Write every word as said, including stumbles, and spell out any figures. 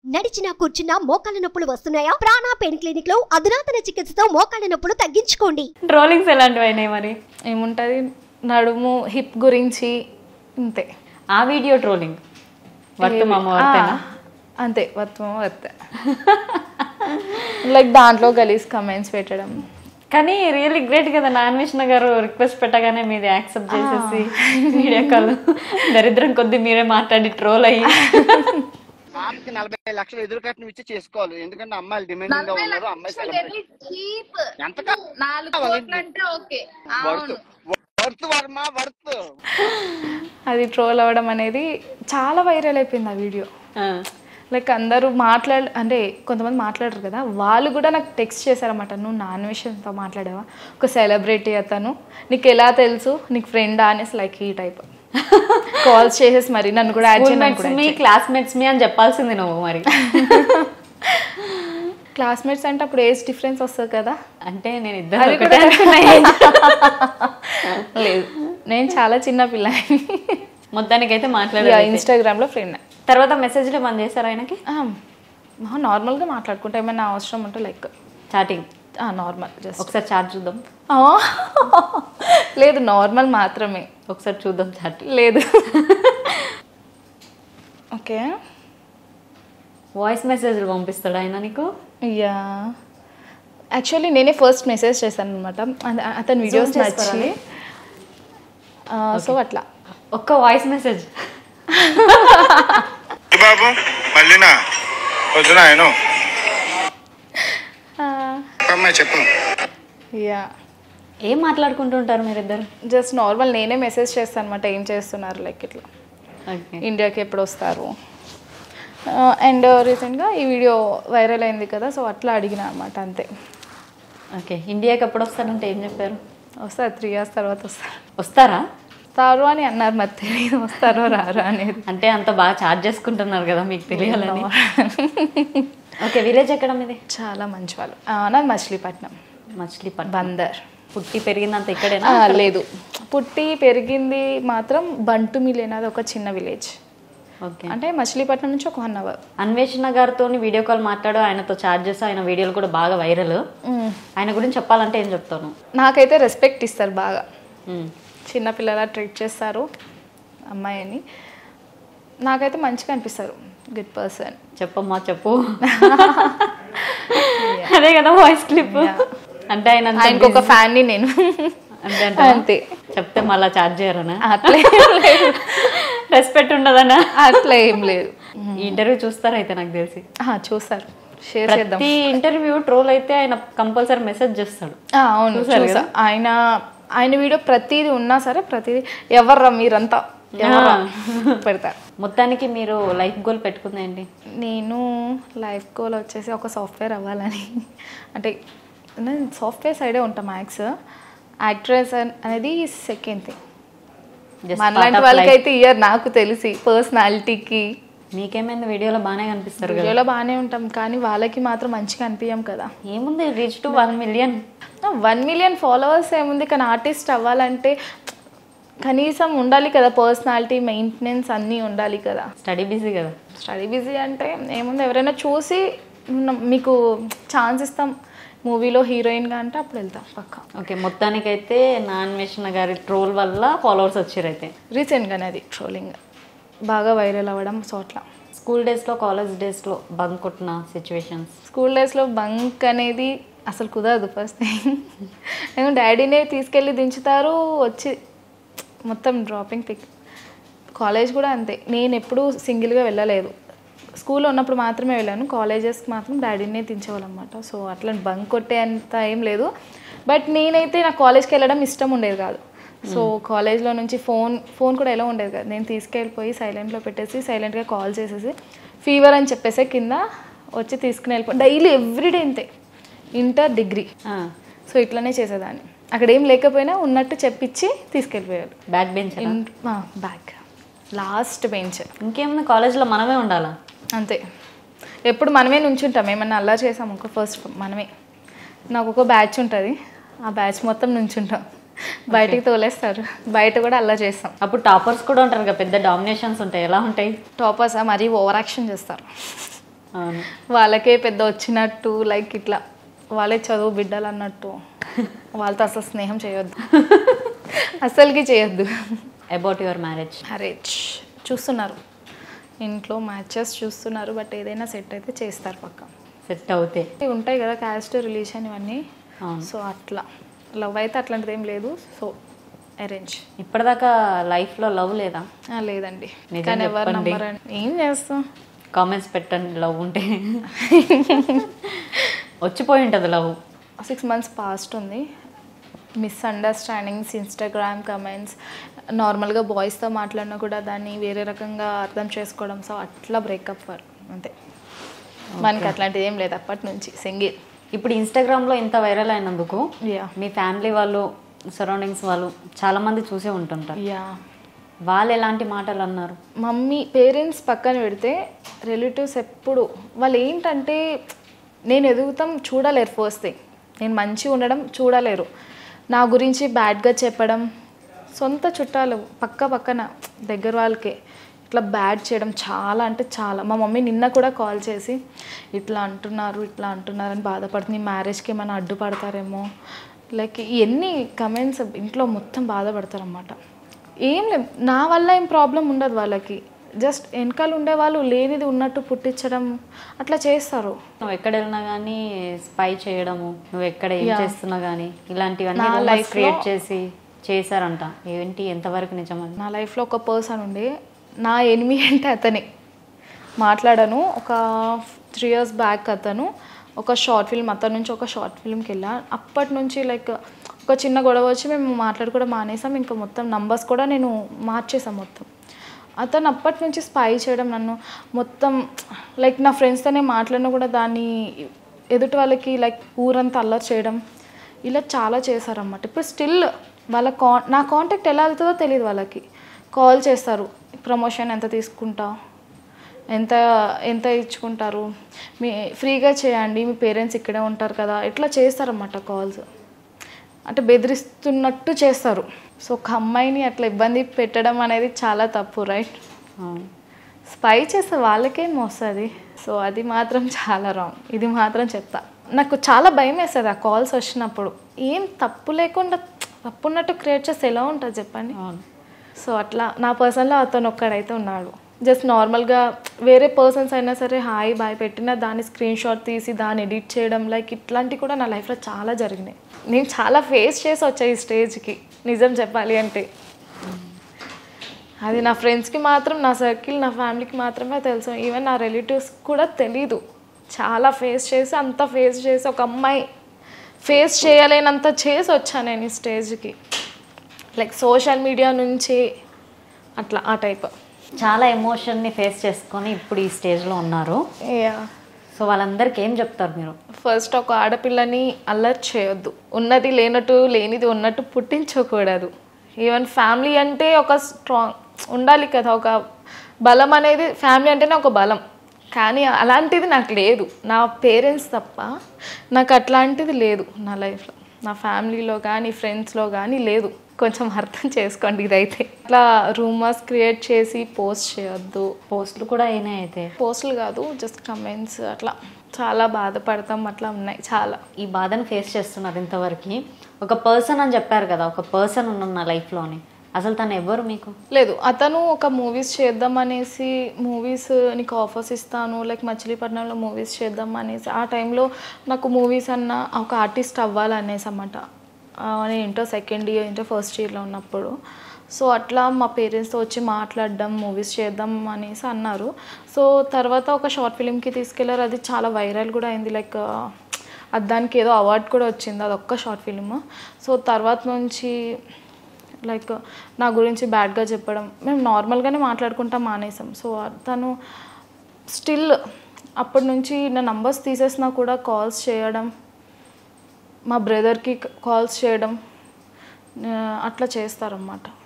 నడిచినా కూర్చున్నా మోకాళ్ళ నొప్పులు వస్తున్నాయా? ప్రాణ పెయిన్ క్లినిక్ లో అధునాతన చికిత్సతో మోకాళ్ళ నొప్పులు తగ్గించుకోండి. ట్రోలింగ్స్ ఎలాంటివి అయినాయి మరి? ఏముంటుంది, నడుము హిప్ గురించి అంతే. ఆ వీడియో ట్రోలింగ్ వర్త్ మామ వర్తేనా? అంతే, వర్త్ మామ వర్తే. లైక్ దాంట్లో గలీజ్ కమెంట్స్ పెట్టడం. కానీ రియల్లీ గ్రేట్ కదా, నాన్వేషణ గారు రిక్వెస్ట్ పెట్టగానే మీది యాక్సెప్ట్ చేసేసి వీడియో కాల్ దరిద్రం కొద్ది మీరే మాట్లాడి ట్రోల్ అయ్యి ఆమెకి నలభై లక్షలు ఎదురు కట్నం ఇచ్చి చేసుకోవాలి. ఎందుకంటే అమ్మాయిలు డిమాండింగ్ గా ఉన్నారు. అమ్మాయి వర్మ వర్త్ అది ట్రోల్ అవ్వడం అనేది చాలా వైరల్ అయిపోయింది ఆ వీడియో. లైక్ అందరూ మాట్లాడ అంటే కొంతమంది మాట్లాడరు కదా, వాళ్ళు కూడా నాకు టెక్స్ట్ చేశారన్నమాట. నువ్వు నాన్ విషయంతో మాట్లాడావా, ఒక సెలబ్రిటీ అతను, నీకు ఎలా తెలుసు, నీకు ఫ్రెండా అనేసి లైక్ ఈ టైప్ కాల్స్ చేసేసి మరి నన్ను కూడా మీ క్లాస్మేట్స్ మీ అని చెప్పాల్సింది నువ్వు మరి. క్లాస్మేట్స్ అంటే అప్పుడు ఏజ్ డిఫరెన్స్ వస్తుంది కదా. అంటే నేను ఇద్దరు లేదు, నేను చాలా చిన్న పిల్ల. మొత్తానికి అయితే మాట్లాడా, ఇన్స్టాగ్రామ్ లో ఫ్రెండ్. తర్వాత మెసేజ్లు బంద్ చేశారు ఆయనకి? నార్మల్గా మాట్లాడుకుంటే ఏమైనా అవసరం ఉంటే లైక్ చాటింగ్ నార్మల్. జస్ట్ ఒకసారి చాట్ చూద్దాం. లేదు, నార్మల్ మాత్రమే. ఒకసారి చూద్దాం చాట్. లేదు. ఓకే, వాయిస్ మెసేజ్లు పంపిస్తాడు ఆయన నీకు? యా, యాక్చువల్లీ నేనే ఫస్ట్ మెసేజ్ చేశాను అనమాట. అతని వీడియోస్ నచ్చి, సో అట్లా ఒక్క వాయిస్ మెసేజ్. బాబు మళ్ళీనా వద్దునా ఆయన చెప్పు. యా, ఏం మాట్లాడుకుంటుంటారు మీరిద్దరు? జస్ట్ నార్మల్ నేనే మెసేజ్ చేస్తాను అనమాట, ఏం చేస్తున్నారు లైక్ ఇట్లా, ఇండియాకి ఎప్పుడు వస్తారు. అండ్ రీసెంట్గా ఈ వీడియో వైరల్ అయింది కదా, సో అట్లా అడిగిన అనమాట, అంతే. ఓకే, ఇండియాకి ఎప్పుడు వస్తారంటే ఏం చెప్పారు? వస్తారు, త్రీ ఇయర్స్ తర్వాత వస్తారు. వస్తారా? వస్తారు అని అన్నారు, మరి తెలియదు వస్తారో రారో అనేది. అంటే అంత బాగా చార్జ్ చేసుకుంటున్నారు కదా, మీకు తెలియాలని. ఓకే, విలేజ్ ఎక్కడ మీది? చాలా మంచి వాళ్ళు. నాది మచిలీపట్నం. మచిలీపట్నం, బందర్. పుట్టి పెరిగిందంత ఇక్కడేనా? లేదు, పుట్టి పెరిగింది మాత్రం బంటుమిల్ అనేది ఒక చిన్న విలేజ్. ఓకే, అంటే మచిలీపట్నం నుంచి ఒక వన్ అవర్. అన్వేషణ గారితో వీడియో కాల్ మాట్లాడు, ఆయనతో చార్జ్ చేసి ఆయన వీడియోలు కూడా బాగా వైరల్. ఆయన గురించి చెప్పాలంటే ఏం చెప్తాను? నాకైతే రెస్పెక్ట్ ఇస్తారు బాగా, చిన్నపిల్లలా ట్రీట్ చేస్తారు అమ్మాయిని. నాకైతే మంచిగా అనిపిస్తారు, గుడ్ పర్సన్. చెప్పమ్మా చెప్పు. అదే కదా వాయిస్ క్లిప్. అంటే ఆయన ఆయనకు ఒక ఫ్యాన్ని నేను, అంతే అంతే. చెప్తే మళ్ళీ చార్జ్ చేయరనా? అట్లే రెస్పెక్ట్ ఉండదనా? అట్లా ఏం లేదు. ఈ ఇంటర్వ్యూ చూస్తారు అయితే నాకు తెలిసి. చూస్తారు, షేర్ చేద్దాం. ఈ ఇంటర్వ్యూ ట్రోల్ అయితే ఆయన కంపల్సరీ మెసేజ్ చేస్తాడు. అవును, చూసా. ఆయన ఆయన వీడియో ప్రతిదీ ఉన్నా సరే ప్రతిదీ ఎవర్రా మీరంతా పెడతారు. మొత్తానికి మీరు లైఫ్ గోల్ పెట్టుకుందండి? నేను లైఫ్ గోల్ వచ్చేసి ఒక సాఫ్ట్వేర్ అవ్వాలని. అంటే నేను సాఫ్ట్వేర్ సైడే ఉంటా మ్యాథ్స్. యాక్ట్రెస్ అనేది సెకండ్ థింగ్. మనలాంటి వాళ్ళకైతే ఇయర్ నాకు తెలిసి పర్సనాలిటీకి. మీకేమైంది, వీడియోలో బాగానే కనిపిస్తారు, వీడియోలో బాగానే ఉంటాం, కానీ వాళ్ళకి మాత్రం మంచిగా అనిపించాం కదా. ఏముంది, reach to one million one million followers ఏముంది, కానీ ఆర్టిస్ట్ అవ్వాలంటే కనీసం ఉండాలి కదా, పర్సనాలిటీ, మెయింటెనెన్స్ అన్నీ ఉండాలి కదా. స్టడీ బిజీ కదా. స్టడీ బిజీ అంటే ఏముంది, ఎవరైనా చూసి మీకు ఛాన్స్ ఇస్తాం మూవీలో హీరోయిన్గా అంటే అప్పుడు వెళ్తాం పక్కా. ఓకే, మొత్తానికైతే నాన్వేషణ గారి ట్రోల్ వల్ల ఫాలోవర్స్ వచ్చారు అయితే. రీసెంట్గానే అది ట్రోలింగ్ బాగా వైరల్ అవ్వడం. సో అట్లా స్కూల్ డేస్లో, కాలేజ్ డేస్లో బంక్ కొట్టిన సిచ్యువేషన్స్? స్కూల్ డేస్లో బంక్ అనేది అసలు కుదరదు. ఫస్ట్ థింగ్, నేను డాడీనే తీసుకెళ్ళి దించుతారు, వచ్చి మొత్తం డ్రాపింగ్ పిక్. కాలేజ్ కూడా అంతే, నేను ఎప్పుడూ సింగిల్గా వెళ్ళలేదు. స్కూల్లో ఉన్నప్పుడు మాత్రమే వెళ్ళాను, కాలేజెస్కి మాత్రం డాడీనే దించేవాళ్ళు అనమాట. సో అట్లా బంక్ కొట్టే అంత ఏం లేదు. బట్ నేనైతే నాకు కాలేజ్కి వెళ్ళడం ఇష్టం ఉండేది కాదు. సో కాలేజ్లో నుంచి ఫోన్ ఫోన్ కూడా ఎలా ఉండేది కదా, నేను తీసుకెళ్ళిపోయి సైలెంట్లో పెట్టేసి సైలెంట్గా కాల్ చేసేసి ఫీవర్ అని చెప్పేసి కింద వచ్చి తీసుకుని వెళ్ళిపోయి డైలీ ఎవ్రీడే ఇంతే, ఇంటర్ డిగ్రీ. సో ఇట్లనే చేసేదాన్ని. అక్కడ ఏం లేకపోయినా ఉన్నట్టు చెప్పించి తీసుకెళ్ళిపోయారు. Back bench? Back, last bench. ఇంకేమన్నా కాలేజ్లో మనమే ఉండాలా? అంతే, ఎప్పుడు మనమే నుంచుంటాం. ఏమన్నా అలా చేసాం ఒక ఫస్ట్ మనమే. నాకు ఒక బ్యాచ్ ఉంటుంది, ఆ బ్యాచ్ మొత్తం నుంచుంటాం. బయటికి తోలేస్తారు, బయట కూడా అలా చేస్తాం. అప్పుడు టాపర్స్ కూడా ఉంటారు కదా, పెద్ద డామినేషన్స్ ఉంటాయి, ఎలా ఉంటాయి? టాపర్స్ మరీ ఓవర్ యాక్షన్ చేస్తారు. అవును. వాళ్ళకే పెద్ద వచ్చినట్టు లైక్ ఇట్లా వాళ్ళే చదువు బిడ్డలు అన్నట్టు వాళ్ళతో అసలు స్నేహం చేయొద్దు, అసలుకి చేయొద్దు. About your marriage? మ్యారేజ్ చూస్తున్నారు, ఇంట్లో మ్యాచెస్ చూస్తున్నారు, బట్ ఏదైనా సెట్ అయితే చేస్తారు పక్క. సెట్ అవుతే ఉంటాయి కదా క్యాస్ట్ రిలేషన్ ఇవన్నీ, అవును. సో అట్లా లవ్ అయితే అట్లాంటిది ఏం లేదు, సో అరేంజ్. ఇప్పటిదాకా లైఫ్లో లవ్ లేదా? లేదండి, నిజం కానీ ఎవరు చెప్పండి. నమ్మరండి. ఏం చేస్తాం, కామెంట్స్ పెట్టండి లవ్ ఉంటే. వచ్చిపోయి ఉంటుంది లవ్. సిక్స్ మంత్స్ పాస్ట్ ఉంది, మిస్అండర్స్టాండింగ్స్, ఇన్స్టాగ్రామ్ కమెంట్స్, నార్మల్గా బాయ్స్తో మాట్లాడినా కూడా దాన్ని వేరే రకంగా అర్థం చేసుకోవడం, సో అట్లా బ్రేకప్ ఫర్ అంతే. మనకి అట్లాంటిది ఏం లేదు అప్పటి నుంచి సింగిల్. ఇప్పుడు ఇన్స్టాగ్రామ్లో ఇంత వైరల్ అయినందుకు యా మీ ఫ్యామిలీ వాళ్ళు, సరౌండింగ్స్ వాళ్ళు చాలామంది చూసే ఉంటుంటారు. యా వాళ్ళు ఎలాంటి మాటలు అన్నారు? మమ్మీ పేరెంట్స్ పక్కన పెడితే రిలేటివ్స్ ఎప్పుడు వాళ్ళు ఏంటంటే నేను ఎదుగుతాం చూడలేరు. ఫస్ట్ థింగ్ నేను మంచిగా ఉండడం చూడలేరు. నా గురించి బ్యాడ్గా చెప్పడం, సొంత చుట్టాలు పక్క పక్కన దగ్గర వాళ్ళకే ఇట్లా బ్యాడ్ చేయడం చాలా అంటే చాలా. మా మమ్మీ నిన్న కూడా కాల్ చేసి ఇట్లా అంటున్నారు ఇట్లా అంటున్నారు అని బాధపడుతుంది, మ్యారేజ్కి ఏమైనా అడ్డుపడతారేమో, లైక్ ఎన్ని కమెంట్స్ ఇంట్లో మొత్తం బాధపడతారన్నమాట. ఏం లేదు, నా వల్ల ఏం ప్రాబ్లం ఉండదు వాళ్ళకి, జస్ట్ వెనకాల ఉండే వాళ్ళు లేనిది ఉన్నట్టు పుట్టించడం అట్లా చేస్తారు. నువ్వు ఎక్కడ వెళ్ళినా కానీ స్పై చేయడము, నువ్వు ఎక్కడ ఏం చేస్తున్నా కానీ ఇలాంటివన్నీ నా రూమర్స్ లైఫ్లో- క్రియేట్ చేసి చేశారంట. ఏంటి, ఎంతవరకు నిజం అది? నా లైఫ్లో ఒక పర్సన్ ఉండే, నా ఎనిమి అంటే అతనే. మాట్లాడాను ఒక త్రీ ఇయర్స్ బ్యాక్, అతను ఒక షార్ట్ ఫిల్మ్, అతని నుంచి ఒక షార్ట్ ఫిల్మ్కి వెళ్ళా. అప్పటి నుంచి లైక్ ఒక చిన్న గొడవ వచ్చి మేము మాట్లాడుకోవడం మానేసాం, ఇంకా మొత్తం నంబర్స్ కూడా నేను మార్చేసాం మొత్తం. అతను అప్పటి నుంచి స్పై చేయడం నన్ను మొత్తం, లైక్ నా ఫ్రెండ్స్తోనే మాట్లాడినా కూడా దాన్ని ఎదుటి వాళ్ళకి లైక్ ఊరంతా అల్లరి చేయడం, ఇలా చాలా చేశారన్నమాట. ఇప్పుడు స్టిల్ వాళ్ళ కా నా కాంటాక్ట్ ఎలా వెళ్తుందో తెలియదు వాళ్ళకి. కాల్ చేస్తారు, ప్రమోషన్ ఎంత తీసుకుంటా, ఎంత ఎంత ఇచ్చుకుంటారు, మీ ఫ్రీగా చేయండి, మీ పేరెంట్స్ ఇక్కడే ఉంటారు కదా, ఇట్లా చేస్తారన్నమాట కాల్స్. అంటే బెదిరిస్తున్నట్టు చేస్తారు. సో ఒక అమ్మాయిని అట్లా ఇబ్బంది పెట్టడం అనేది చాలా తప్పు, రైట్? స్పై చేస్తే వాళ్ళకేం వస్తుంది, సో అది మాత్రం చాలా రాంగ్. ఇది మాత్రం చెప్తా. నాకు చాలా భయం వేస్తుంది ఆ కాల్స్ వచ్చినప్పుడు. ఏం తప్పు లేకుండా తప్పు ఉన్నట్టు క్రియేట్ చేస్తే ఎలా ఉంటుంది చెప్పండి. సో అట్లా నా పర్సన్లో అతను ఒక్కడైతే ఉన్నాడు. జస్ట్ నార్మల్గా వేరే పర్సన్స్ అయినా సరే హాయ్ బాయ్ పెట్టినా దాన్ని స్క్రీన్ షాట్ తీసి దాన్ని ఎడిట్ చేయడం, లైక్ ఇట్లాంటివి కూడా నా లైఫ్లో చాలా జరిగినాయి. నేను చాలా ఫేస్ చేసి వచ్చా ఈ స్టేజ్కి, నిజం చెప్పాలి అంటే. అది నా ఫ్రెండ్స్కి మాత్రం, నా సర్కిల్, నా ఫ్యామిలీకి మాత్రమే తెలుసు. ఈవెన్ నా రిలేటివ్స్ కూడా తెలీదు. చాలా ఫేస్ చేసి అంత ఫేస్ చేసి ఒక అమ్మాయి ఫేస్ చేయలేనంత చేసి వచ్చాను నేను ఈ స్టేజ్కి, లైక్ సోషల్ మీడియా నుంచి అట్లా ఆ టైప్. చాలా ఎమోషన్ని ఫేస్ చేసుకొని ఇప్పుడు ఈ స్టేజ్లో ఉన్నారు. యా. సో వాళ్ళందరికీ ఏం చెప్తారు మీరు? ఫస్ట్ ఒక ఆడపిల్లని అల్లరి చేయొద్దు, ఉన్నది లేనట్టు లేనిది ఉన్నట్టు పుట్టించకూడదు. ఈవెన్ ఫ్యామిలీ అంటే ఒక స్ట్రాంగ్ ఉండాలి కదా, ఒక బలం అనేది ఫ్యామిలీ అంటేనే ఒక బలం. కానీ అలాంటిది నాకు లేదు, నా పేరెంట్స్ తప్ప నాకు అట్లాంటిది లేదు నా లైఫ్లో, నా ఫ్యామిలీలో కానీ ఫ్రెండ్స్లో కానీ లేదు. కొంచెం అర్థం చేసుకోండి ఇదైతే. ఇట్లా రూమర్స్ క్రియేట్ చేసి పోస్ట్ చేయొద్దు. పోస్టులు కూడా అయినాయి అయితే? పోస్టులు కాదు, జస్ట్ కమెంట్స్, అట్లా చాలా బాధపడతాం, అట్లా ఉన్నాయి చాలా. ఈ బాధను ఫేస్ చేస్తున్నారు ఇంతవరకు. ఒక పర్సన్ అని చెప్పారు కదా, ఒక పర్సన్ ఉన్న నా లైఫ్లోని, అసలు తను ఎవరు మీకు? లేదు, అతను ఒక మూవీస్ చేద్దాం అనేసి, మూవీస్ నీకు ఆఫర్స్ ఇస్తాను లైక్ మచిలీపట్నంలో మూవీస్ చేద్దాం అనేసి, ఆ టైంలో నాకు మూవీస్ అన్న ఒక ఆర్టిస్ట్ అవ్వాలనేసి అన్నమాట. నేను inter second year inter first ఇయర్లో ఉన్నప్పుడు. సో అట్లా మా పేరెంట్స్తో వచ్చి మాట్లాడడం, మూవీస్ చేద్దాం అనేసి అన్నారు. సో తర్వాత ఒక షార్ట్ ఫిలింకి తీసుకెళ్లారు, అది చాలా వైరల్ కూడా అయింది, లైక్ అది దానికి ఏదో అవార్డు కూడా వచ్చింది, అది ఒక్క షార్ట్ ఫిలిం. సో తర్వాత నుంచి లైక్ నా గురించి బ్యాడ్గా చెప్పడం, మేము నార్మల్గానే మాట్లాడుకుంటాం మానేసాం. సో తను స్టిల్ అప్పటి నుంచి నా నంబర్స్ తీసేసినా కూడా కాల్స్ చేయడం, మా బ్రదర్కి కాల్స్ చేయడం అట్లా చేస్తారన్నమాట.